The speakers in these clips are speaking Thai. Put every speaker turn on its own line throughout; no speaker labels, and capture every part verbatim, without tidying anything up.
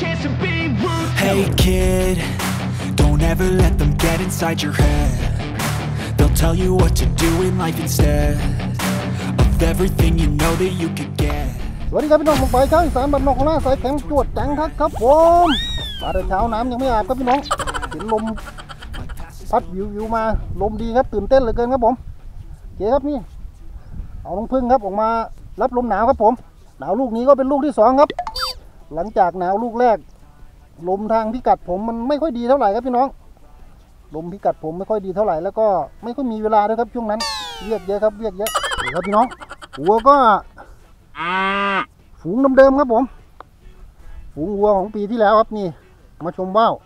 Hey kid, don't ever let them get inside your head. They'll tell you what to do in life instead of everything you know that you could get.
สวัสดีครับพี่น้องผมไปเช้าอีสานบ้านนอกของน้าสายแข็งจวดจังครับครับผมมาแต่เช้าน้ำยังไม่อาบครับพี่น้องเห็นลมพัดวิววิวมาลมดีครับตื่นเต้นเหลือเกินครับผมเจ๊ครับนี่เอาน้องพึ่งครับออกมารับลมหนาวครับผมหนาวลูกนี้ก็เป็นลูกที่สองครับหลังจากหนาวลูกแรกลมทางพิกัดผมมันไม่ค่อยดีเท่าไหร่ครับพี่น้องลมพิกัดผมไม่ค่อยดีเท่าไหร่แล้วก็ไม่ค่อยมีเวลาด้วยครับช่วงนั้นเรียกเยอะครับเรียกเยอะครับพี่น้องวัวก็ฝูงเดิมๆครับผมฝูงวัวของปีที่แล้วครับนี่มาชมว่าว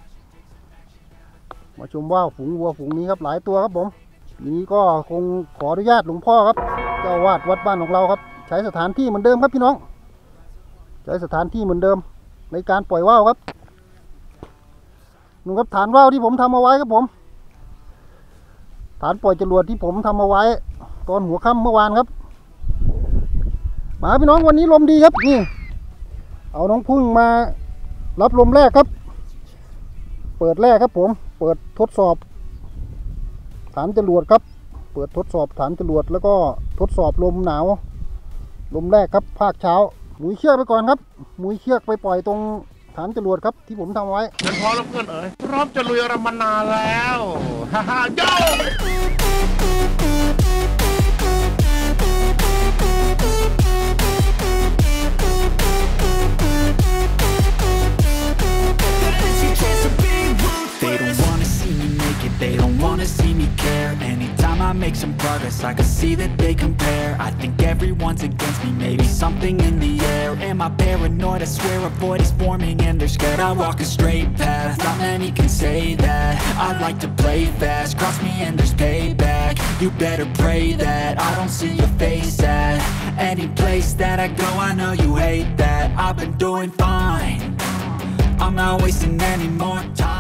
มาชมว่าวฝูงวัวฝูงนี้ครับหลายตัวครับผมปีนี้ก็คงขออนุญาตหลวงพ่อครับเจ้าวาดวัดบ้านของเราครับใช้สถานที่เหมือนเดิมครับพี่น้องใช้สถานที่เหมือนเดิมในการปล่อยว่าวครับนู่นครับฐานว่าวที่ผมทำเอาไว้ครับผมฐานปล่อยจรวดที่ผมทำเอาไว้ตอนหัวค่ำเมื่อวานครับมาพี่น้องวันนี้ลมดีครับนี่เอาน้องพึ่งมารับลมแรกครับเปิดแรกครับผมเปิดทดสอบฐานจรวดครับเปิดทดสอบฐานจรวดแล้วก็ทดสอบลมหนาวลมแรกครับภาคเช้าหมุยเชือกไปก่อนครับหมุยเชือกไปปล่อยตรงฐานจรวดครับที่ผมทำไว้
ฉันพร้อมแล้วเพื่อนเอ๋ยพร้อมจะลุยรำมานานแล้วฮ่าฮ่าโย่
They don't wanna see me care. Anytime I make some progress, I can see that they compare. I think everyone's against me, maybe something in the air. Am I paranoid? I swear a void is forming and they're scared. I walk a straight path, not many can say that. I like to play fast, cross me and there's payback. You better pray that I don't see your face at any place that I go. I know you hate that. I've been doing fine, I'm not wasting any more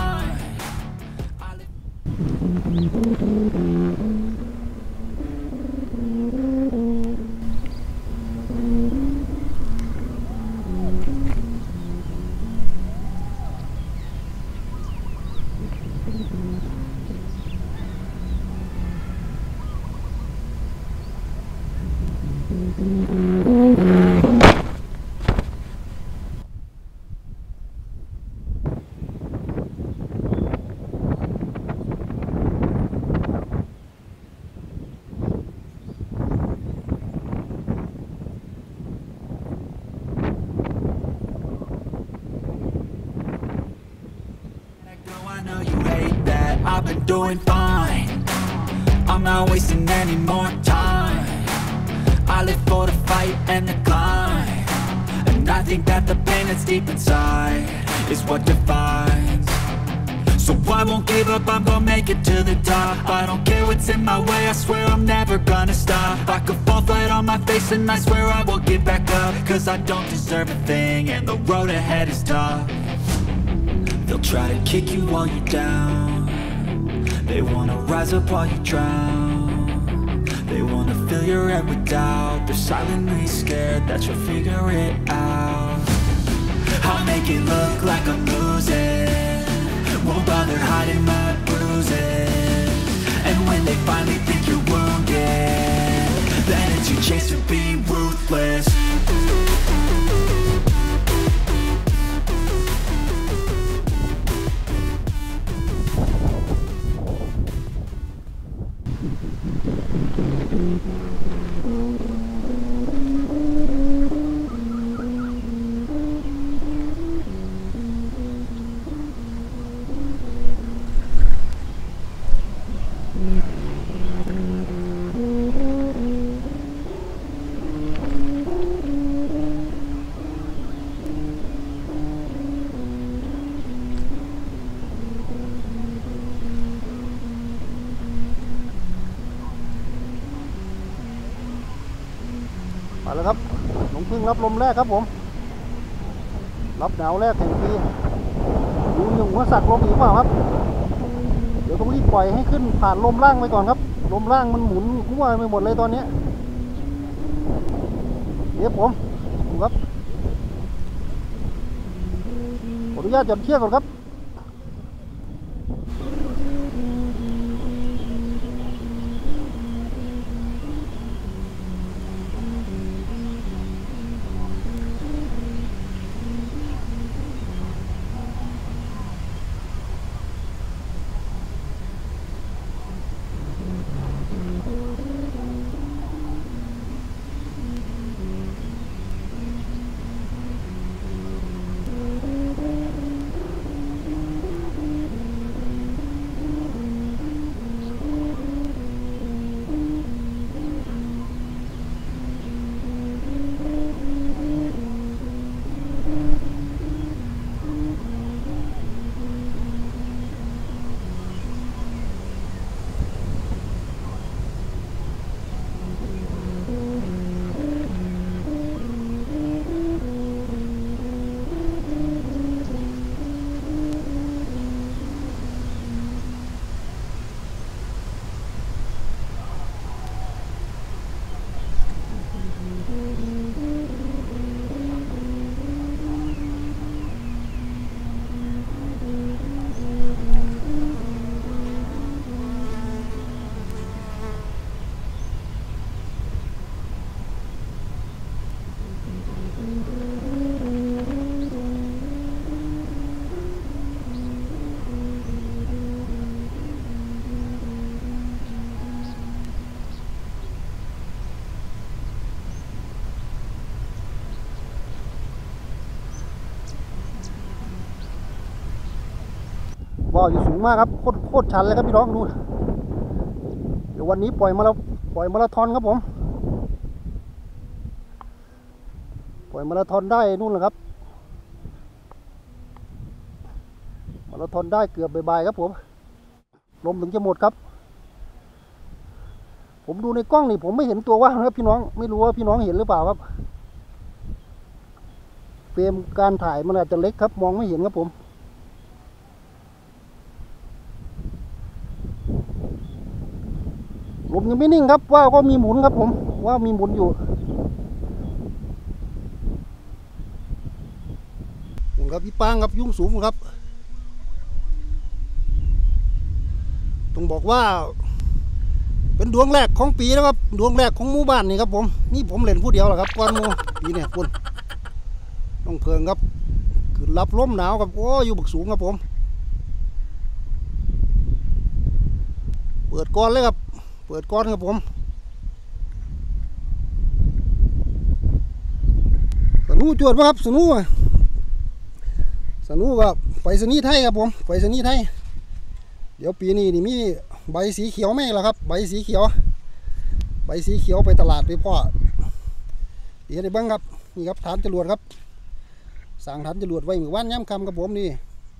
time.'Cause I've been doing fine, I'm not wasting any more time. I live for the fight and the climb, and I think that the pain that's deep inside is what defines. So I won't give up, I'm gonna make it to the top. I don't care what's in my way, I swear I'm never gonna stop. I could fall flat on my face and I swear I will get back up. Cause I don't deserve a thing and the road ahead is tough. They'll try to kick you while you're down, they wanna rise up while you drown. They wanna fill your head with doubt. They're silently scared that you'll figure it out. I'll make it look like I'm losing, won't bother hiding my bruises. And when they finally think you're wounded, then it's your chance to be ruthless.มาแล้วครับน้องพึ่งรับลมแรกครับผมรับหนาวแรกแห่งปีดูหนึ่งว่าสักลมอีกเปล่าครับเดี๋ยวต้องรีบปล่อยให้ขึ้นผ่านลมล่างไปก่อนครับลมล่างมันหมุนมั่วไปหมดเลยตอนนี้เดี๋ยวผมดูครับ
อนุญาตหย่อนเชือกก่อนครับว่าวอยู่สูงมากครับโคตรโคตรชันเลยครับพี่น้องดูเดี๋ยววันนี้ปล่อยมาแล้วปล่อยมาราธอนครับผมปล่อยมาราธอนได้นู่นแหละครับมาราธอนได้เกือบบ่ายๆครับผมลมถึงจะหมดครับผมดูในกล้องนี่ผมไม่เห็นตัวว่าวนะครับพี่น้องไม่รู้ว่าพี่น้องเห็นหรือเปล่าครับเฟรมการถ่ายมันอาจจะเล็กครับมองไม่เห็นครับผมลมยังไม่นิ่งครับว่าวก็มีหมุนครับผมว่าวมีหมุนอยู่นี่ครับพี่ปางครับยุ่งสูงครับต้องบอกว่าเป็นดวงแรกของปีนะครับดวงแรกของหมู่บ้านนี่ครับผมนี่ผมเล่นผู้เดียวแหละครับก้อนหมู่ปีเนี่ยคุณต้องเพิงครับคือรับลมหนาวครับโอ้อยู่บึกสูงครับผมเปิดก้อนเลยครับเปิดก้อนครับผมสนุจวดป่ะครับสนุสนุกับไปสนีไทยครับผมไปสนีไทยเดี๋ยวปีนี้นี่มีใบสีเขียวไหมล่ะครับใบสีเขียวใบสีเขียวไปตลาดไปพ่อเดี๋ยวได้บ้างครับนี่ครับฐานจรวดครับสั่งฐานจรวดไว้หมู่บ้านย่ำคำกับผมนี่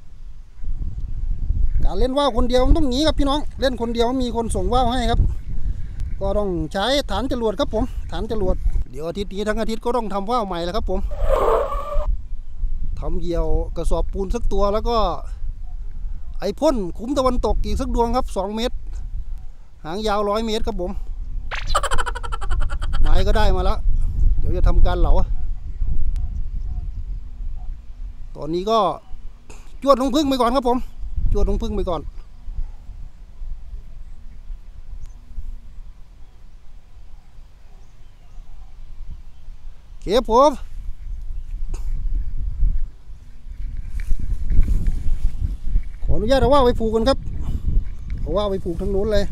การเล่นว่าวคนเดียวมันต้องหนีครับพี่น้องเล่นคนเดียวมีคนส่งว่าวให้ครับก็ต้องใช้ฐานจรวดครับผมฐานจรวดเดี๋ยวอาทิตย์นี้ทั้งอาทิตย์ก็ต้องทำว่าวใหม่แล้วครับผมทำเหยี่ยวกระสอบปูนสักตัวแล้วก็ไอพ่นคุ้มตะวันตกอีกสักดวงครับสองเมตรหางยาวร้อยเมตรครับผมไม้ก็ได้มาแล้วเดี๋ยวจะทำการเหลาตอนนี้ก็จวดลงพึ่งไปก่อนครับผมจวดลงพึ่งไปก่อนเก็บผมขออนุญาตเอาว่าไว้ผูกกันครับเอาว่าไว้ผูกทางโน้นเลย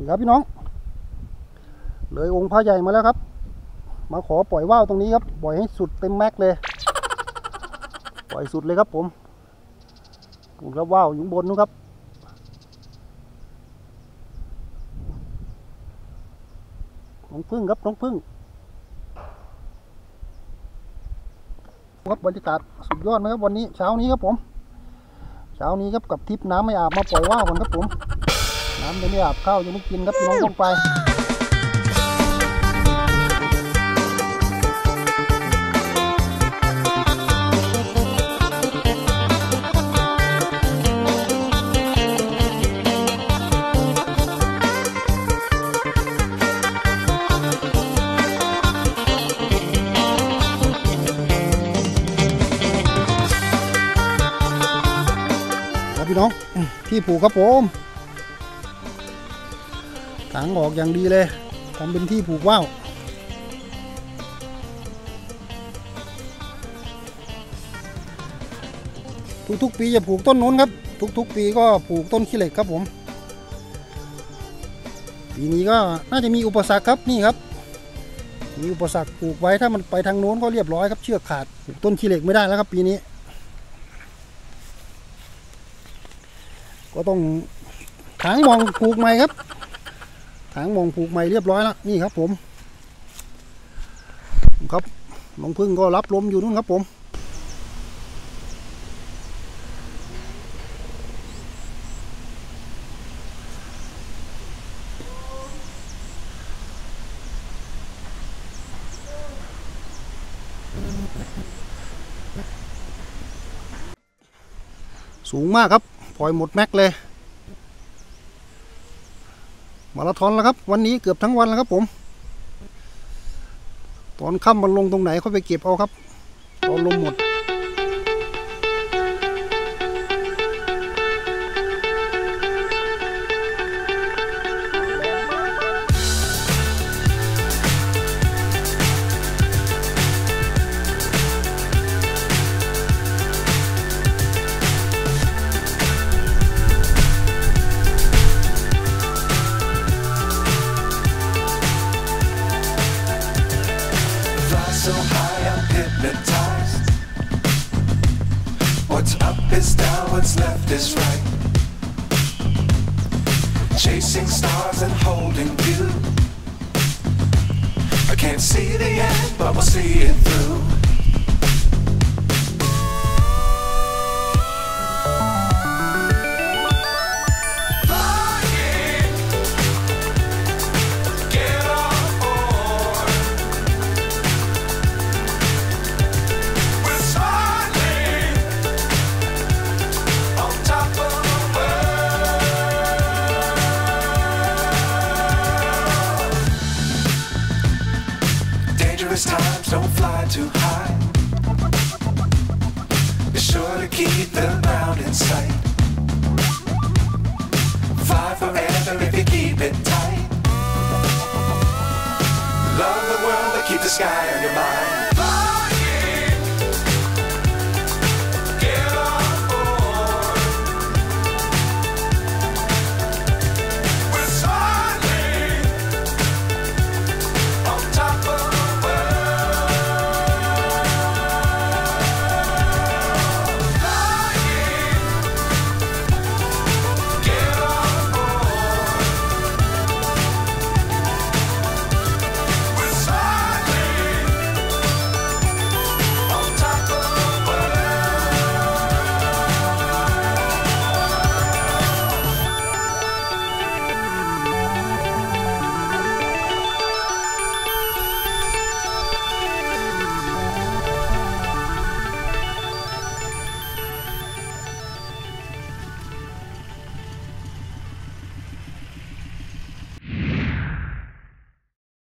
ครับพี่น้องเลยองค์พระใหญ่มาแล้วครับมาขอปล่อยว่าวตรงนี้ครับปล่อยให้สุดเต็มแม็กเลยปล่อยสุดเลยครับผมปูนครับว่าวอยู่บนนู้นครับน้องพึ่งครับน้องพึ่งครับบรรยากาศสุดยอดนะครับวันนี้เช้านี้ครับผมเช้านี้ครับกับทริปน้ำไม่อาบมาปล่อยว่าวกันครับผมน้ำยังไม่อาบข้าวยังไม่กินครับพี่น้องลงไปพี่น้องที่ผูกครับผมถางออกอย่างดีเลยทำเป็นที่ผูกว่าวทุกๆปีจะผูกต้นนู้นครับทุกๆปีก็ผูกต้นขี้เหล็กครับผมปีนี้ก็น่าจะมีอุปสรรคครับนี่ครับมีอุปสรรคปลูกไว้ถ้ามันไปทางโน้นก็เรียบร้อยครับเชือกขาดปลูกต้นขี้เหล็กไม่ได้แล้วครับปีนี้ก็ต้องถางมองผูกใหม่ครับถางมองผูกใหม่เรียบร้อยแล้วนี่ครับผมครับน้องพึ่งก็รับลมอยู่นู่นครับผมสูงมากครับปล่อยหมดแม็กเลยมาราธอนแล้วครับวันนี้เกือบทั้งวันแล้วครับผมตอนค่ำมันลงตรงไหนเขาไปเก็บเอาครับตอนลมหมด
So high, I'm hypnotized. What's up is down, what's left is right. Chasing stars and holding you. I can't see the end, but we'll see it through. Times don't fly too high. Be sure to keep the ground in sight. Fly forever if you keep it tight. Love the world, but keep the sky on your mind.